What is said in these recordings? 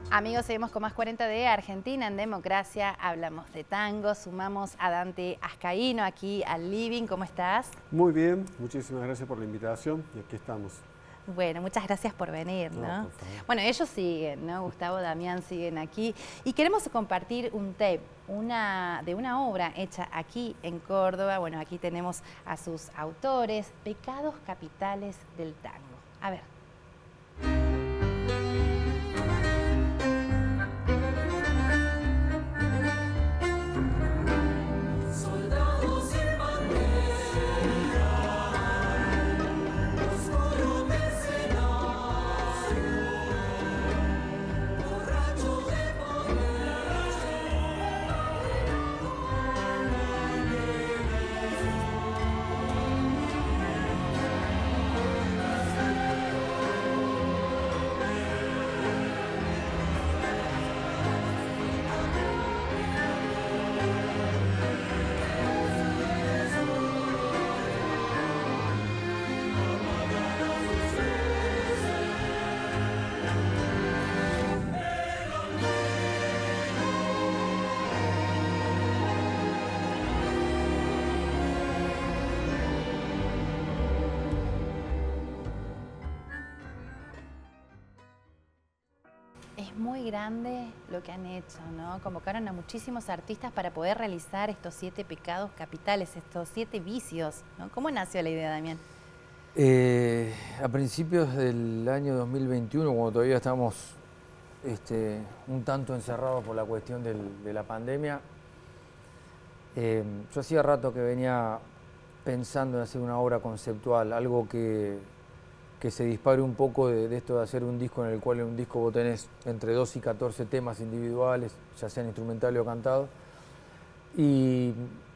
Amigos, seguimos con más 40 de Argentina en Democracia. Hablamos de tango, sumamos a Dante Ascaíno aquí al living. ¿Cómo estás? Muy bien, muchísimas gracias por la invitación y aquí estamos. Bueno, muchas gracias por venir, ¿no? Por favor. Bueno, ellos siguen, ¿no? Gustavo, Damián siguen aquí y queremos compartir un tape, de una obra hecha aquí en Córdoba. Bueno, aquí tenemos a sus autores, Pecados Capitales del Tango. A ver. Es muy grande lo que han hecho, ¿no? Convocaron a muchísimos artistas para poder realizar estos 7 pecados capitales, estos 7 vicios, ¿no? ¿Cómo nació la idea, Damián? A principios del año 2021, cuando todavía estábamos un tanto encerrados por la cuestión de la pandemia, yo hacía rato que venía pensando en hacer una obra conceptual, algo que se dispare un poco de esto de hacer un disco en el cual en un disco vos tenés entre 2 y 14 temas individuales, ya sean instrumentales o cantados, y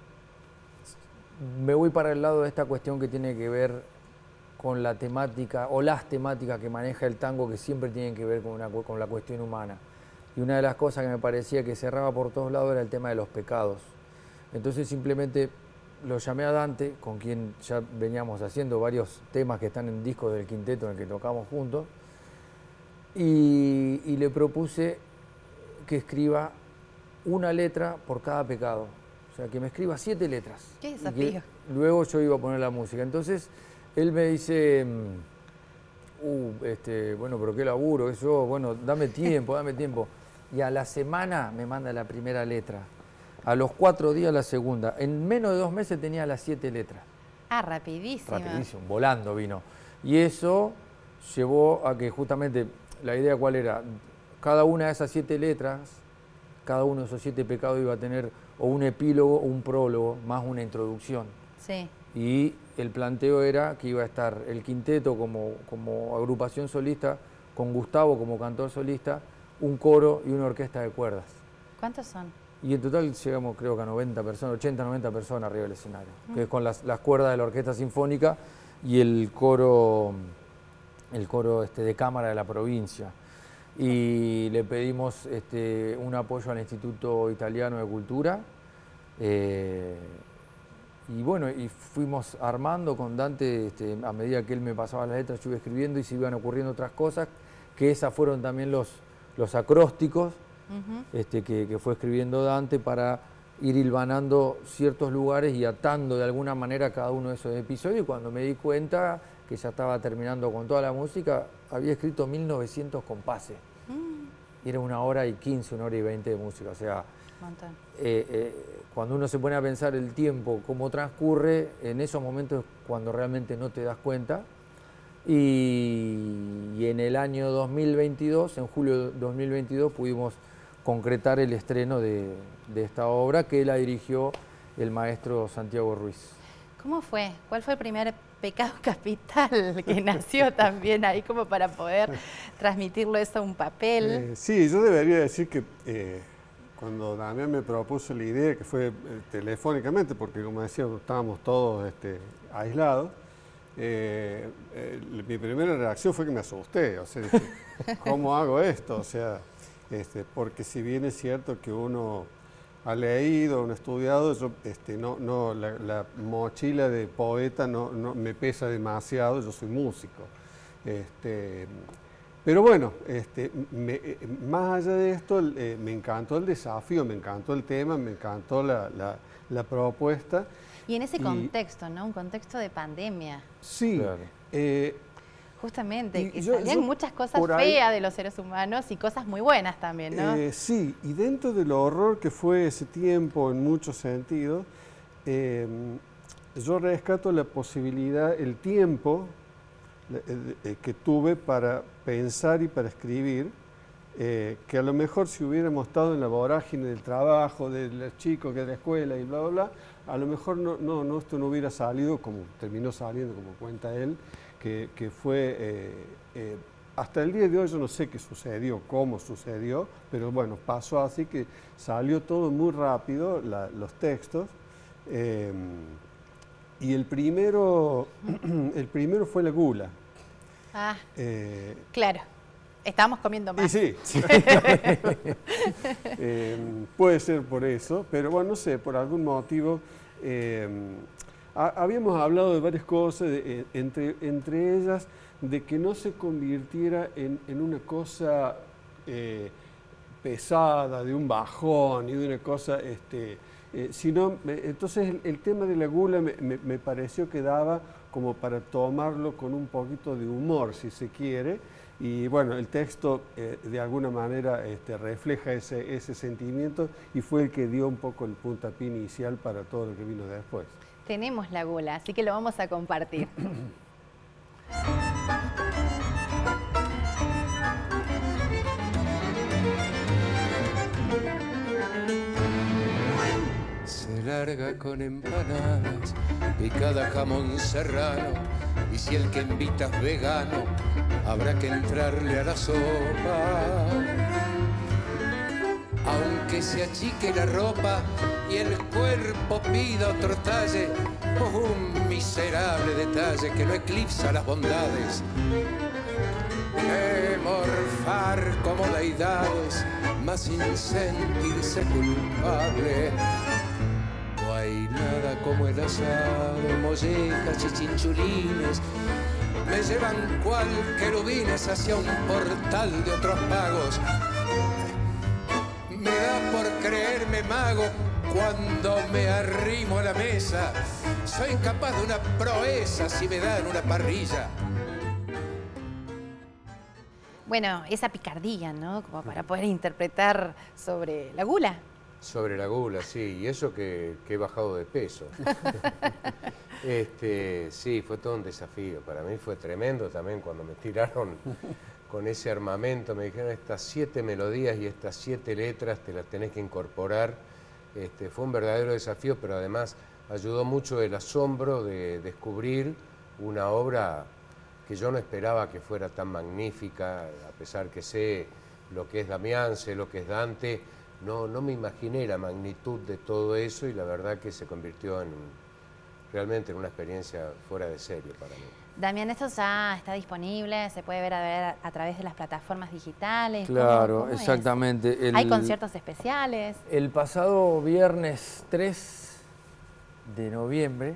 me voy para el lado de esta cuestión que tiene que ver con la temática o las temáticas que maneja el tango, que siempre tienen que ver con la cuestión humana. Y una de las cosas que me parecía que cerraba por todos lados era el tema de los pecados. Entonces simplemente lo llamé a Dante, con quien ya veníamos haciendo varios temas que están en discos del quinteto en el que tocamos juntos, y le propuse que escriba una letra por cada pecado. O sea, que me escriba 7 letras. ¡Qué desafío! Luego yo iba a poner la música. Entonces él me dice, bueno, pero qué laburo, eso, bueno, dame tiempo, dame tiempo. Y a la semana me manda la primera letra. A los 4 días la segunda. En menos de 2 meses tenía las 7 letras. Ah, rapidísimo. Rapidísimo, volando vino. Y eso llevó a que justamente, la idea cuál era, cada una de esas 7 letras, cada uno de esos 7 pecados iba a tener o un epílogo o un prólogo, más una introducción. Sí. Y el planteo era que iba a estar el quinteto como agrupación solista, con Gustavo como cantor solista, un coro y una orquesta de cuerdas. ¿Cuántos son? Y en total llegamos creo que a 90 personas, 80, 90 personas arriba del escenario, que es con las cuerdas de la orquesta sinfónica y el coro de cámara de la provincia. Y le pedimos un apoyo al Instituto Italiano de Cultura. Y bueno, y fuimos armando con Dante, a medida que él me pasaba las letras, yo iba escribiendo y se iban ocurriendo otras cosas, que esas fueron también los acrósticos. Que fue escribiendo Dante para ir hilvanando ciertos lugares y atando de alguna manera cada uno de esos episodios. Y cuando me di cuenta que ya estaba terminando con toda la música, había escrito 1900 compases. Y era 1 hora y 15, 1 hora y 20 de música. O sea, cuando uno se pone a pensar el tiempo, cómo transcurre, en esos momentos es cuando realmente no te das cuenta. Y en el año 2022, en julio de 2022, pudimos concretar el estreno de esta obra que la dirigió el maestro Santiago Ruiz. ¿Cómo fue? ¿Cuál fue el primer pecado capital que nació también ahí como para poder transmitirlo eso a un papel? Sí, yo debería decir que cuando Damián me propuso la idea, que fue telefónicamente, porque como decía, estábamos todos aislados, mi primera reacción fue que me asusté. O sea, dije, ¿cómo hago esto? O sea, porque si bien es cierto que uno ha leído, uno ha estudiado, yo, la mochila de poeta no me pesa demasiado, yo soy músico. Pero bueno, más allá de esto, me encantó el desafío, me encantó el tema, me encantó la propuesta. Y en ese contexto, ¿no? Un contexto de pandemia. Sí. Claro. Justamente, que salían muchas cosas feas de los seres humanos y cosas muy buenas también, ¿no? Sí, y dentro del horror que fue ese tiempo en muchos sentidos, yo rescato la posibilidad, el tiempo que tuve para pensar y para escribir, que a lo mejor si hubiéramos estado en la vorágine del trabajo, de los chicos, que de la escuela y bla, bla, bla, a lo mejor esto no hubiera salido como terminó saliendo, como cuenta él, que fue, hasta el día de hoy yo no sé qué sucedió, cómo sucedió, pero bueno, pasó así que salió todo muy rápido, los textos, y el primero fue la gula. Ah, claro. Estábamos comiendo más. Y sí. Puede ser por eso, pero bueno, no sé, por algún motivo. Habíamos hablado de varias cosas, entre ellas de que no se convirtiera en una cosa pesada, de un bajón y de una cosa, sino, entonces el tema de la gula me pareció que daba como para tomarlo con un poquito de humor, si se quiere, y bueno, el texto de alguna manera refleja ese sentimiento y fue el que dio un poco el puntapié inicial para todo lo que vino después. Tenemos la gula, así que lo vamos a compartir. Se larga con empanadas, picada jamón serrano, y si el que invita es vegano, habrá que entrarle a la sopa. Aunque se achique la ropa y el cuerpo pida otro talle, un miserable detalle que no eclipsa las bondades de morfar como deidades, mas sin sentirse culpable. No hay nada como el asado, mollejas y chinchulines me llevan cual querubines hacia un portal de otros pagos. Me da por creerme mago cuando me arrimo a la mesa. Soy capaz de una proeza si me dan una parrilla. Bueno, esa picardía, ¿no? Como para poder interpretar sobre la gula. Sobre la gula, sí, y eso que he bajado de peso. Sí, fue todo un desafío. Para mí fue tremendo también cuando me tiraron con ese armamento. Me dijeron, estas 7 melodías y estas 7 letras te las tenés que incorporar. Fue un verdadero desafío, pero además ayudó mucho el asombro de descubrir una obra que yo no esperaba que fuera tan magnífica, a pesar que sé lo que es Damián, sé lo que es Dante. No me imaginé la magnitud de todo eso y la verdad que se convirtió realmente en una experiencia fuera de serie para mí. Damián, ¿esto ya está disponible? ¿Se puede ver a través de las plataformas digitales? Claro, ¿Cómo exactamente. ¿Hay conciertos especiales? El pasado viernes 3 de noviembre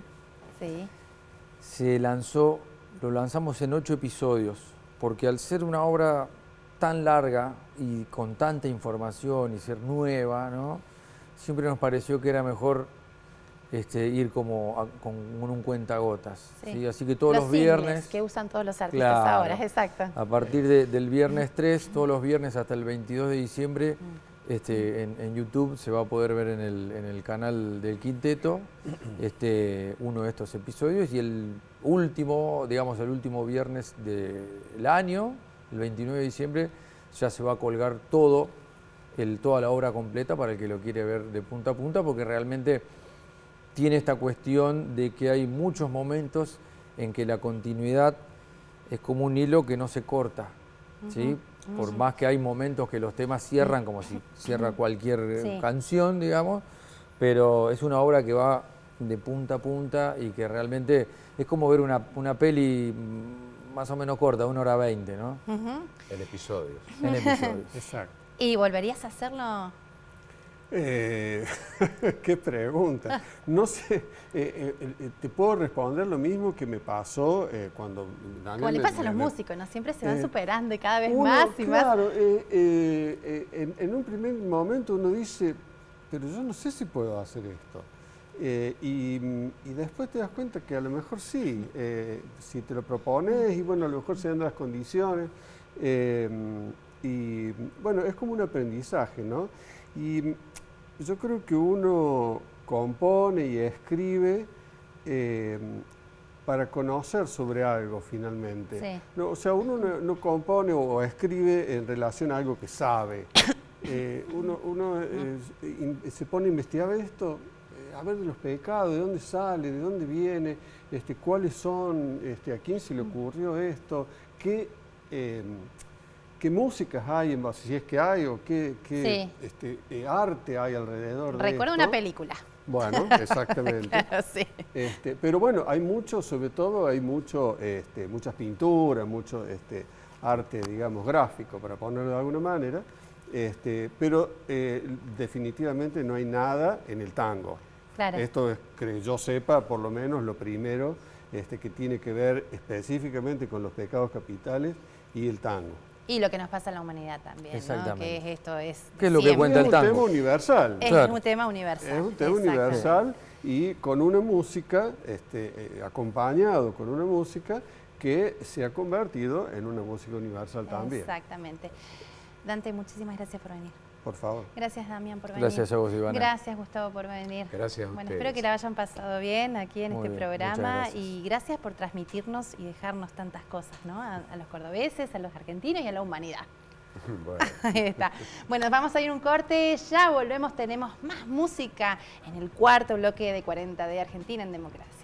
lo lanzamos en 8 episodios, porque al ser una obra tan larga y con tanta información y ser nueva, ¿no? Siempre nos pareció que era mejor ir con un cuentagotas. ¿Sí? Así que todos los viernes... que usan todos los artistas ahora, exacto. A partir del viernes 3, todos los viernes hasta el 22 de diciembre, en YouTube se va a poder ver en el canal del Quinteto uno de estos episodios, y el último viernes del año, el 29 de diciembre, ya se va a colgar toda la obra completa para el que lo quiere ver de punta a punta, porque realmente tiene esta cuestión de que hay muchos momentos en que la continuidad es como un hilo que no se corta, ¿sí? Por más que hay momentos que los temas cierran como si cierra cualquier canción, digamos, pero es una obra que va de punta a punta y que realmente es como ver una peli más o menos corta, 1:20, ¿no? En episodios. En episodios. Exacto. ¿Y volverías a hacerlo? Qué pregunta. No sé, te puedo responder lo mismo que me pasó cuando... Como le pasa a los músicos, ¿no? Siempre se van superando y cada vez uno, más y claro, más. En un primer momento uno dice, pero yo no sé si puedo hacer esto. Y después te das cuenta que a lo mejor sí, si te lo propones y bueno, a lo mejor se dan las condiciones. Y bueno, es como un aprendizaje, ¿no? Y yo creo que uno compone y escribe para conocer sobre algo finalmente. Sí. No, o sea, uno no compone o escribe en relación a algo que sabe. Uno se pone a investigar esto, a ver de los pecados, de dónde sale, de dónde viene, cuáles son, a quién se le ocurrió esto, qué músicas hay en base, si es que hay, o qué arte hay alrededor de esto. Recuerdo una película. Bueno, exactamente. Claro, sí. Pero bueno, hay mucho, sobre todo hay mucho, muchas pinturas, mucho arte, digamos, gráfico, para ponerlo de alguna manera, pero definitivamente no hay nada en el tango. Claro. Esto es, que yo sepa, por lo menos lo primero que tiene que ver específicamente con los pecados capitales y el tango. Y lo que nos pasa a la humanidad también, ¿no? Que es esto es... ¿Qué es lo que cuenta el tango? Es un tema universal. Es Claro. un tema universal. Es un tema universal y con una música, acompañado con una música que se ha convertido en una música universal también. Exactamente. Dante, muchísimas gracias por venir. Por favor. Gracias, Damián, por venir. Gracias a vos, Ivana. Gracias, Gustavo, por venir. Gracias a Bueno, ustedes. espero que la hayan pasado bien aquí en Muy este bien, programa muchas gracias. y gracias por transmitirnos y dejarnos tantas cosas, ¿no? A los cordobeses, a los argentinos y a la humanidad. Bueno. Ahí está. Bueno, vamos a ir un corte, ya volvemos, tenemos más música en el cuarto bloque de 40 de Argentina en Democracia.